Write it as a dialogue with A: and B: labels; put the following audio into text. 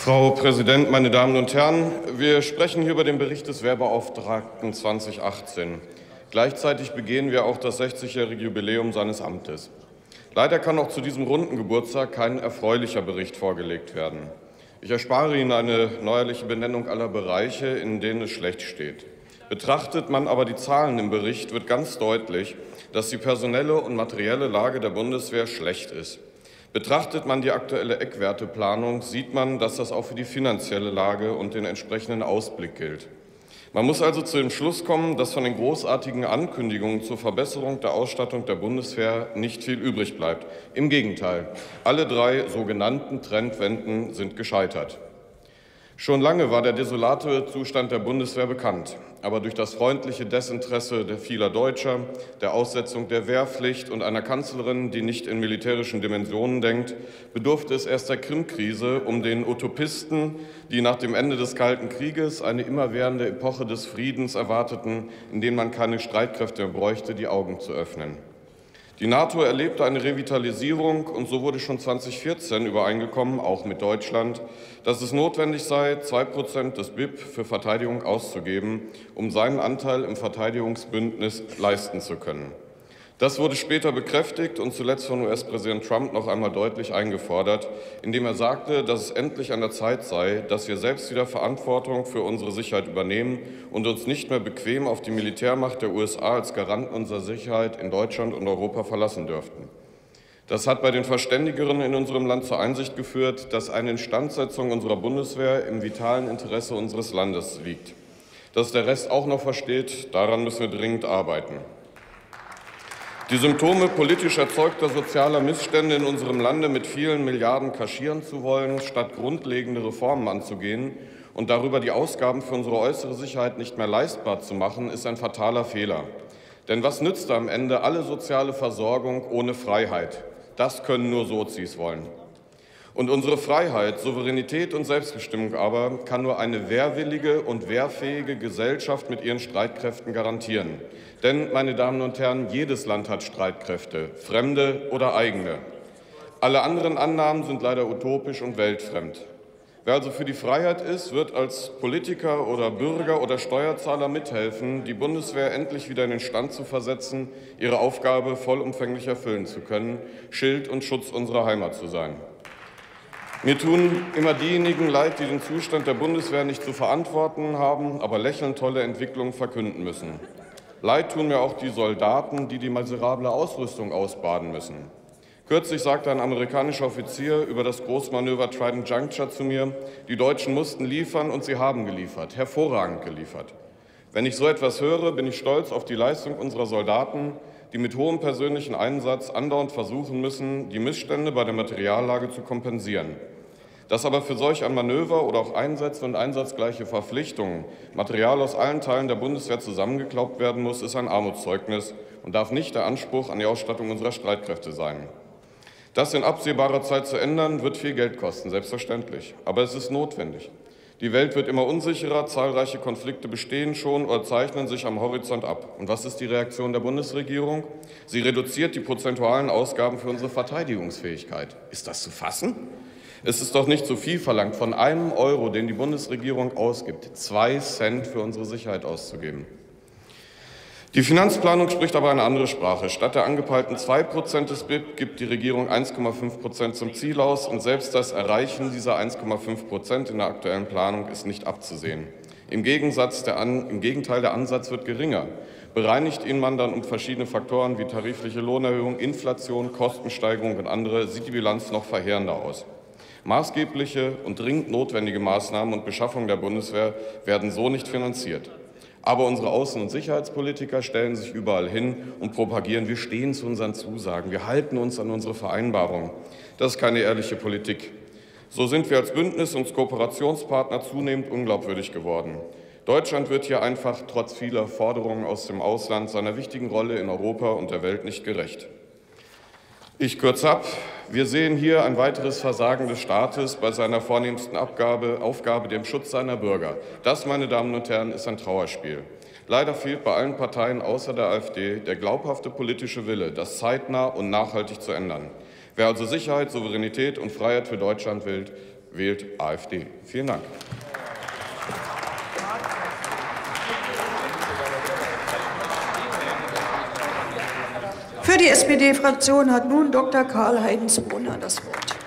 A: Frau Präsident, meine Damen und Herren! Wir sprechen hier über den Bericht des Wehrbeauftragten 2018. Gleichzeitig begehen wir auch das 60-jährige Jubiläum seines Amtes. Leider kann auch zu diesem runden Geburtstag kein erfreulicher Bericht vorgelegt werden. Ich erspare Ihnen eine neuerliche Benennung aller Bereiche, in denen es schlecht steht. Betrachtet man aber die Zahlen im Bericht, wird ganz deutlich, dass die personelle und materielle Lage der Bundeswehr schlecht ist. Betrachtet man die aktuelle Eckwerteplanung, sieht man, dass das auch für die finanzielle Lage und den entsprechenden Ausblick gilt. Man muss also zu dem Schluss kommen, dass von den großartigen Ankündigungen zur Verbesserung der Ausstattung der Bundeswehr nicht viel übrig bleibt. Im Gegenteil, alle drei sogenannten Trendwenden sind gescheitert. Schon lange war der desolate Zustand der Bundeswehr bekannt. Aber durch das freundliche Desinteresse vieler Deutscher, der Aussetzung der Wehrpflicht und einer Kanzlerin, die nicht in militärischen Dimensionen denkt, bedurfte es erst der Krimkrise, um den Utopisten, die nach dem Ende des Kalten Krieges eine immerwährende Epoche des Friedens erwarteten, in der man keine Streitkräfte mehr bräuchte, die Augen zu öffnen. Die NATO erlebte eine Revitalisierung, und so wurde schon 2014 übereingekommen, auch mit Deutschland, dass es notwendig sei, 2% des BIP für Verteidigung auszugeben, um seinen Anteil im Verteidigungsbündnis leisten zu können. Das wurde später bekräftigt und zuletzt von US-Präsident Trump noch einmal deutlich eingefordert, indem er sagte, dass es endlich an der Zeit sei, dass wir selbst wieder Verantwortung für unsere Sicherheit übernehmen und uns nicht mehr bequem auf die Militärmacht der USA als Garanten unserer Sicherheit in Deutschland und Europa verlassen dürften. Das hat bei den Verständigeren in unserem Land zur Einsicht geführt, dass eine Instandsetzung unserer Bundeswehr im vitalen Interesse unseres Landes liegt. Dass der Rest auch noch versteht, daran müssen wir dringend arbeiten. Die Symptome politisch erzeugter sozialer Missstände in unserem Lande mit vielen Milliarden kaschieren zu wollen, statt grundlegende Reformen anzugehen und darüber die Ausgaben für unsere äußere Sicherheit nicht mehr leistbar zu machen, ist ein fataler Fehler. Denn was nützt am Ende alle soziale Versorgung ohne Freiheit? Das können nur Sozis wollen. Und unsere Freiheit, Souveränität und Selbstbestimmung aber kann nur eine wehrwillige und wehrfähige Gesellschaft mit ihren Streitkräften garantieren. Denn, meine Damen und Herren, jedes Land hat Streitkräfte, fremde oder eigene. Alle anderen Annahmen sind leider utopisch und weltfremd. Wer also für die Freiheit ist, wird als Politiker oder Bürger oder Steuerzahler mithelfen, die Bundeswehr endlich wieder in den Stand zu versetzen, ihre Aufgabe vollumfänglich erfüllen zu können, Schild und Schutz unserer Heimat zu sein. Mir tun immer diejenigen leid, die den Zustand der Bundeswehr nicht zu verantworten haben, aber lächelnd tolle Entwicklungen verkünden müssen. Leid tun mir auch die Soldaten, die die miserable Ausrüstung ausbaden müssen. Kürzlich sagte ein amerikanischer Offizier über das Großmanöver Trident Juncture zu mir, die Deutschen mussten liefern und sie haben geliefert, hervorragend geliefert. Wenn ich so etwas höre, bin ich stolz auf die Leistung unserer Soldaten, die mit hohem persönlichen Einsatz andauernd versuchen müssen, die Missstände bei der Materiallage zu kompensieren. Dass aber für solch ein Manöver oder auch Einsätze und einsatzgleiche Verpflichtungen Material aus allen Teilen der Bundeswehr zusammengeklaubt werden muss, ist ein Armutszeugnis und darf nicht der Anspruch an die Ausstattung unserer Streitkräfte sein. Das in absehbarer Zeit zu ändern, wird viel Geld kosten, selbstverständlich. Aber es ist notwendig. Die Welt wird immer unsicherer, zahlreiche Konflikte bestehen schon oder zeichnen sich am Horizont ab. Und was ist die Reaktion der Bundesregierung? Sie reduziert die prozentualen Ausgaben für unsere Verteidigungsfähigkeit. Ist das zu fassen? Es ist doch nicht zu viel verlangt, von einem Euro, den die Bundesregierung ausgibt, 2 Cent für unsere Sicherheit auszugeben. Die Finanzplanung spricht aber eine andere Sprache. Statt der angepeilten 2% des BIP gibt die Regierung 1,5% zum Ziel aus, und selbst das Erreichen dieser 1,5% in der aktuellen Planung ist nicht abzusehen. Im Gegenteil, der Ansatz wird geringer. Bereinigt ihn man dann um verschiedene Faktoren wie tarifliche Lohnerhöhung, Inflation, Kostensteigerung und andere, sieht die Bilanz noch verheerender aus. Maßgebliche und dringend notwendige Maßnahmen und Beschaffung der Bundeswehr werden so nicht finanziert. Aber unsere Außen- und Sicherheitspolitiker stellen sich überall hin und propagieren, wir stehen zu unseren Zusagen, wir halten uns an unsere Vereinbarungen. Das ist keine ehrliche Politik. So sind wir als Bündnis- und Kooperationspartner zunehmend unglaubwürdig geworden. Deutschland wird hier einfach trotz vieler Forderungen aus dem Ausland seiner wichtigen Rolle in Europa und der Welt nicht gerecht. Ich kürze ab. Wir sehen hier ein weiteres Versagen des Staates bei seiner vornehmsten Aufgabe, dem Schutz seiner Bürger. Das, meine Damen und Herren, ist ein Trauerspiel. Leider fehlt bei allen Parteien außer der AfD der glaubhafte politische Wille, das zeitnah und nachhaltig zu ändern. Wer also Sicherheit, Souveränität und Freiheit für Deutschland will, wählt AfD. Vielen Dank.
B: Für die SPD-Fraktion hat nun Dr. Karl-Heinz Brunner das Wort.